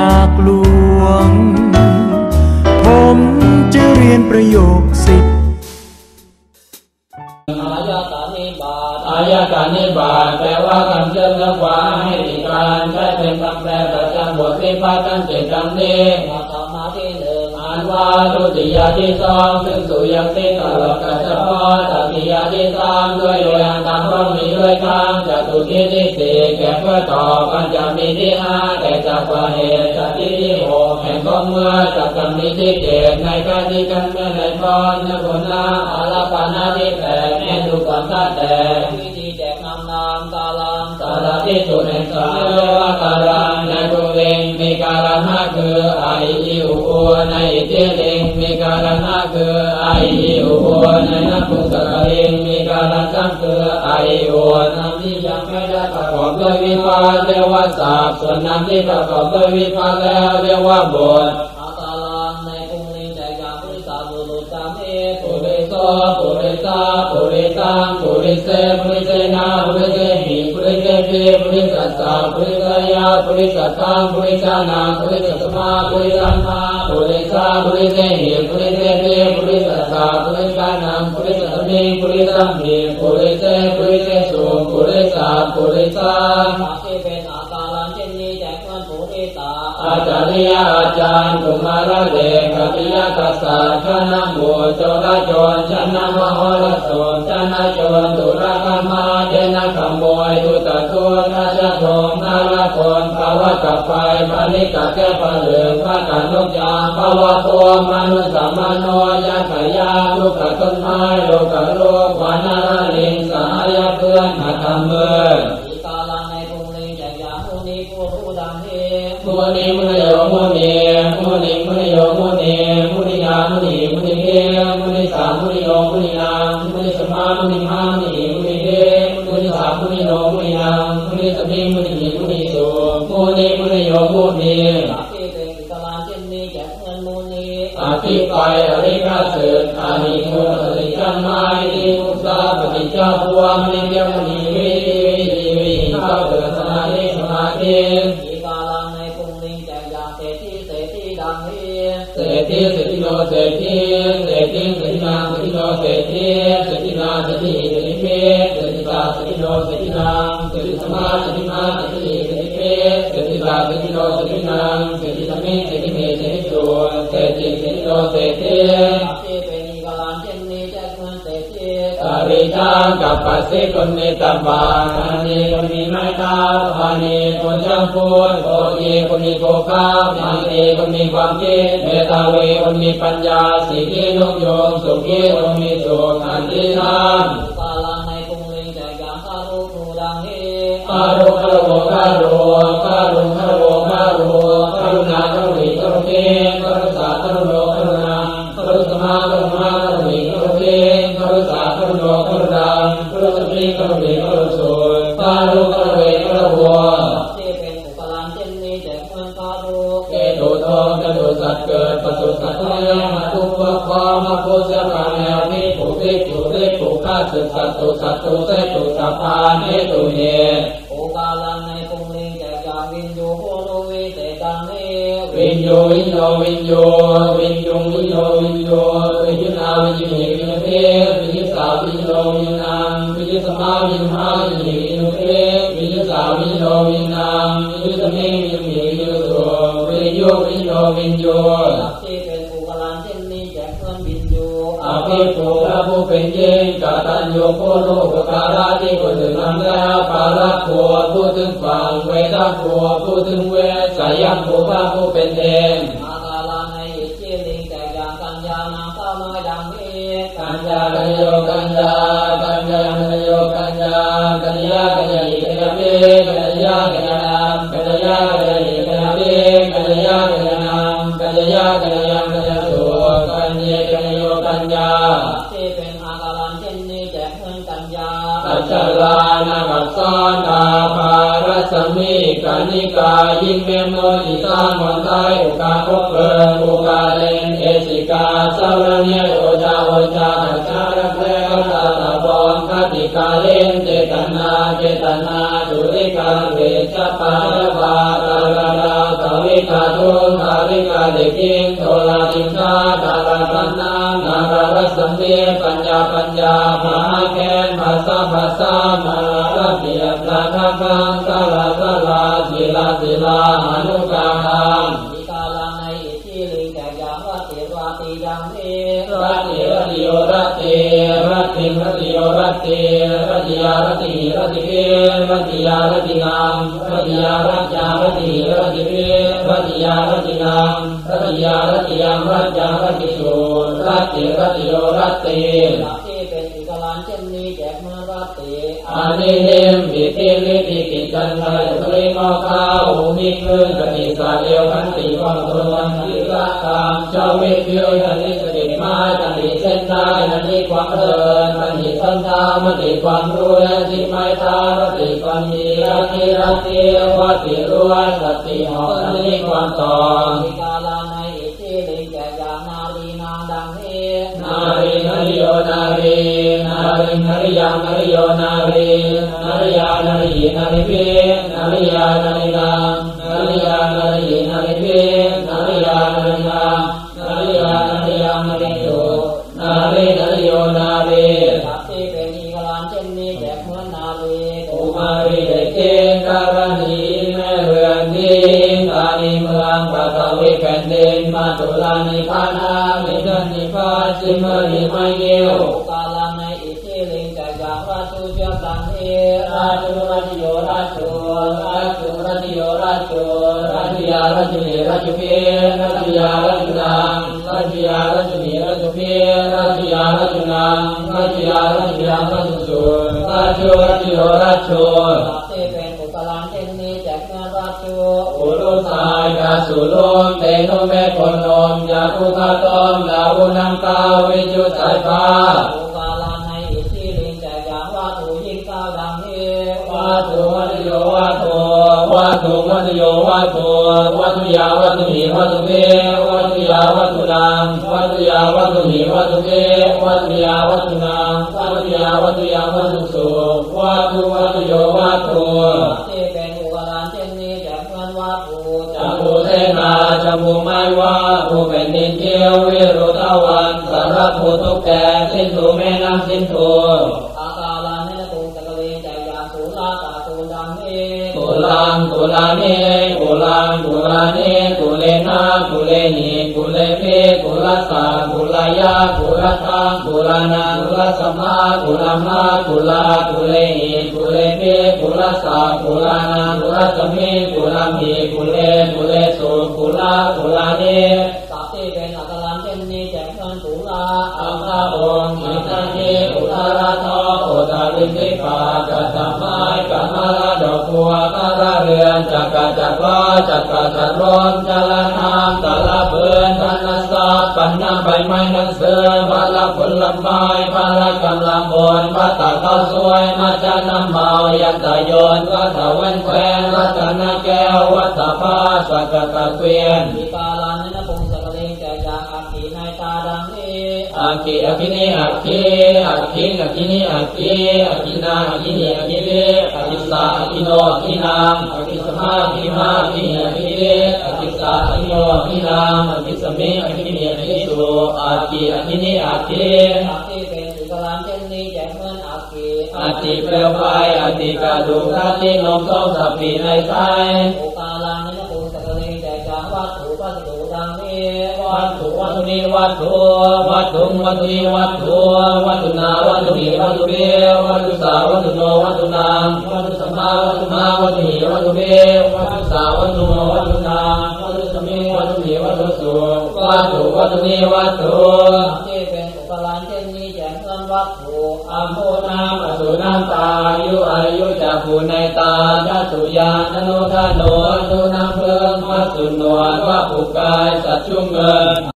ากหลวงผมจะเรียนประโยค10 อายตานิบาตอายตานิบาตแปลว่าคำเชื่อมและความให้ดีการใช้เป็นคำแปลประจำบทวิพัฒน์ทั้ง7คำนี้ธรรมะที่1อ่านว่าทุติยที่2ซึ่งสุยังติตลอดกาลเฉพาะตติยที่3ด้วยอันตามต้องมีด้วยคำจตุที่4แก่เพื่อต่อปัญจมีที่5แต่จากว่าเหตุจตุที่6แห่งก็เมื่อจากกรรมมีที่7ในการที่กันเมื่อในตอนนบุญนาอาลาปานาที่8แม่ดูก่อนท่าแต่วิธีแจกนำนามกาลังกาลที่สุดแห่งสามเรียกว่ากาลังในตัวเองมีกาลัง5คือไออิวโอในอิทธิลิงมีกาลัง5คือไออิวโอในนักพุทธกลิงมีกาลัง3คือไอโอนำที่ยังไม่ได้ประกอบด้วยวิภาคเรียกว่าศัพท์ส่วนนำที่ประกอบด้วยวิภาคแล้วเรียกว่าบทกาลังในกรุงลิงแต่อย่างปุริสาบุรุษสามเอปุริโสปุริสาปุริตังปุริเสปุริเสนาปุริเสหิปุริเสปิปุริสัสสะปุริสยาปุริสัตตังปุริสานังปุริสัสมาปุริสัมมาปุริสาปุริเสหิปุริเสปิปุริสัสสะปุริสานังปุริสัตมิปุริสัมหิปุริเสปุริเสสุปุริสาปุริสาที่เป็นอาการเช่นนี้แจกมันปุริตาอาจาริยอาจารย์กุมารเดชกัปยกัสสะชนะโมโจรโจรชนะมโหรสมชนะโจรตุรกรรมาเจนะขโมยตุตะตุนาชะโทนาละคนภาวะกับไฟปานิกะแก้ปะเหลืองพระกันนกยางภาวะตัวมนุษย์สัมมโนยะขยาลูกกะต้นไม้โลกะโลกวานาราลิงสหายเพื่อนหัตถเมื่อตาลาในกรุงลิงจากยามุนีผู้รู้ดังเฮมุนีมุนโยมุนีมุนีมุนโยมุนีมุนียามุนีมุนีเฮมุนีสามุนีโยมุนีนางมุนีสมามุนีมามุนีมุนีเฮมุนีสามุนีโยมุนีนางมุนีสมิมุนีหิมุนีโสมุนีมุนโยมุนีอาทิไปอริกาเสดอานิโมปฏิจันมาอิมุสาปฏิจจพวมนิยมนิวิวิข้าเกิดสมาธิสมาธิอีกาลังในกรุงลิงแจกยาเศรษฐีดังเฮียเศรษฐีโยเศรษฐีเศรษฐีนางเศรษฐีโยเศรษฐีเศรษฐีนาเศรษฐีเศรษฐีเพศเศรษฐีตาเศรษฐีโยเศรษฐีนางเศรษฐีสมาเศรษฐีมาเศรษฐีเศรษฐีเพศเศรษฐีตาเศรษฐีโยเศรษฐีนางเศรษฐีสมิเศรษฐีเมเศรษฐีโสเศรษฐีโยเศรษฐีเป็นอีกาลังเช่นนี้จะเหมือนเศรษฐีตาริจางกับปัสสิคนเนตบาอันนี้คนมีไม้เท้าอันนี้คนช่างพูดโอเยคนมีโภคาอันนี้คนมีความคิดเมตาเวคนมีปัญญาสีกีนกโยมสุขีคนมีสุขอันที่ทานกาลังในกรุงลิงแต่อย่างคารุภูดังนี้คารุคารุคารุคารุคารุคารุคารุณาคารุหิคารุเกคารุสาคารุโลคารุนาคารุสมาคารุมาคารุหิคารุเกคารุสาคารุโลคารุดังคารุสมิคารุหิคารุโสคารุคารุเวคารุวัวที่เป็นอุปราณเช่นนี้แจกเมืองคารุเกตุทองกระโดดสัตว์เกิดปศุสัตว์เลี้ยงมาทุกข์พอมาโพสะพาแนวนี้ผูกเล็กผูกฆ่าศึกสัตว์ตุเสตุสัพพานเนตุเนโอกาลังในกรุงลิงแจกยาวินโยโหโลวิเตตังเนวินโยวินโยวินโยวินโยวินโยวินโยวิญญาวิญญาวิญญาเทวิญญาสาวิญโยวิญญาวิญญาสมาวิญญาวิญญาเทวิญญาสาวิญโยวิญญาวิญญาสมิวิญญาวิญญาโสวิญโยวิญโยวิญโยที่เป็นอุปราณเช่นนี้แจกเงินวิญโยอาภิภูพระผู้เป็นเยงกตัญญูโคโลภการะที่คนอื่นทำแล้วปาระโคผู้ถึงฝั่งเวทัพโคผู้ถึงเวสายัพโคพระผู้เป็นเองอาคาลังในอิทธิลิงแต่อย่างกัญญานางสาวน้อยดังนี้กัญญากัญโยกัญญากัญญากัญโยกัญญากัญญากัญญาอิกัญญาเปกัญญากัญญานามกัญญากัญญาอิกัญญาเปกัญญากัญญานามกัญญากัญญากัญญาโสกัญญากัญโยกัญญาที่เป็นอาคาลังเช่นนี้แจกเงินกัญญากัจจลานาคัสสานาภารสมิกานิกายิ่งเมโมติสามวันไทยอุกาภพเกินอุกาเลนเอสิกาสาวเนียโอจาขัจจาระเพลตาตาบอนคติกาเลนเจตนาดุริกาเวชปาระบาตาราตาวิริกาทุนภาริกาเด็กหญิงโทราติงคาดาราตันนานาราสัมเนีปัญญาภาแคนภาษามาลาเปียปลาทักังกาลาศิลาอนุกาหังวิกาลังในอิทิลิงแก่ยามวัติวาติยังเอรัติโยรัติโยรัติยารัติเกรัติยารัตินังรัติยารัจารัติเกรัติยารัตินังรัติยารัติยังรัจารัติโสรัติโยรัติเป็นอิกลานเช่นนี้แจกเมื่อรัติอานิเนมบิเกลิปิกิจันทายทะเลมอข้าวมีเงินกติสาเดียวขันติความทนวันที่รักตามเจ้าเวทเพียวทันนิสติไม้ทันติเส้นได้ทันติความเดินทันติสันทามติความรู้และที่ไม้ตารติความมีรัติวัติรู้สติหอกทันติความต่อวิกาลาในอิทิลิงแก่ยานาลีนางดังนี้นารีนริโยนารีนริยังนริโยนารีนริยานารีนาริเปนาริยานารินางนาริยานารีนาริเปนาริยานารินางนาริยานาริยังนาริโยนารีนริโยนารีสัพเพเป็นอีกลานเช่นนี้แจกเหมือนนารีอุมารีเด็กเก่งการณีแม่เรือนดีกานีเมืองปัตวิแผ่นดินมาตุลานิพานามิเดนิพาจิมริไมเกียวกาลาในอิทิลิงแก่ยาราชุเจตังเอราชุรัติโยราชุรัติโยราชุรัติยาราชุนีราชุเพรัติยาราชุนางรัติยาราชุนีราชุเพรัติยาราชุนางรัติยาราชุยังราชุสุราชุรัติโยราชุสัพเพเป็นอุปลานเช่นนี้แจกเงินราชุอุรุสายกาสุลมเตโนเมคนนมยาภูคาตอมลาวุนังกาวิจุสายฟ้าอุปลานในอิทิลิงแจกยาวัตุยิงกาดังนี้วัตุวัตโยวัตุวัตุยาวัตุหิวัตุเปวัตุยาวัตุนางวัตุยาวัตุหิวัตุเปวัตุยาวัตุนางวัตุยาวัตุยังวัตุสุวัตุโยวัตุที่เป็นอุปลานเช่นนี้แจกเงินวัตุจัมภูเทนาจัมภูไม้ว่าภูแผ่นดินเกี่ยววิรุตาวันสารภูทุกแก่สิ้นถูแม่น้ำสิ้นถูอากาลานิตุจักรีใจยาสุลาตาตุดังเอตุลาเนตุลาเนตุเลนาตุเลนีตุเลเพตุลสาตุลายาตุลทังตุลานาตุลสมาตุลามาตุลาตุเลนีตุเลเพตุลสาตุลานาตุลสมิตุลามีตุเลสุตุลาเนสัพเพเป็นอัตลันเช่นนี้แจกเงินตุลาอัมพาองค์มิตันเทอุตระทอโอตาลิสิกาจัตตไม้กัมมาลาดอกบัวคาราเรือนจักร้อนจลน้ำตะละเบือนพันนาสาปันน้ำใบไม้นังเสือพละผลไม้พละกำลังบนพระตาข้าวสวยมาจาน้ำเมายันตะโยนวัฏเวนแควนรัตนแก้ววัฏภาสักตะเกวียนวิกาลานินพงศกเลงแก่ยาอักขีในตาดังนี้อักขีอักขีนีอักขีอักขีอักขีนีอักขีอักขีนาอักขีนีอักขีเวอักขีสาอักขีโนอักขีนามอักขีสมาอักขีมาอักขีอักขีเวอักขีสาอักขีโนอักขีนามอักขีสมิอักขีนีอักขีสุอักขีอักขีนีอักขีอักขีเป็นสุกลานเช่นนี้แจกเงินอักขีอักขีเปลวไฟอักขีกระดูกทัดที่นมต้องสับปีในไส้โอกาลานินพงศกเลงแจกยาวัตถุดังนี้วัตถุนี้วัตถุนี้วัตถุนาวัตถุหิวัตถุเบวัตถุสาวัตถุโนวัตถุนามวัตถุสมาวัตถุมาวัตถุหิวัตถุเบวัตถุสาวัตถุโนวัตถุนามวัตถุสมิวัตถุหิวัตถุสุวัตถุนี้วัตถุที่เป็นอุปลานเช่นนี้แจกเงินวัตถุอัมโพน้ำอสุน้ำตาอายุจากผู้ในตาจัตุยานโนทาโนตุน้ำเพลิงวัตถุนวลว่าผู้กายสัตว์ชุ่มเงิน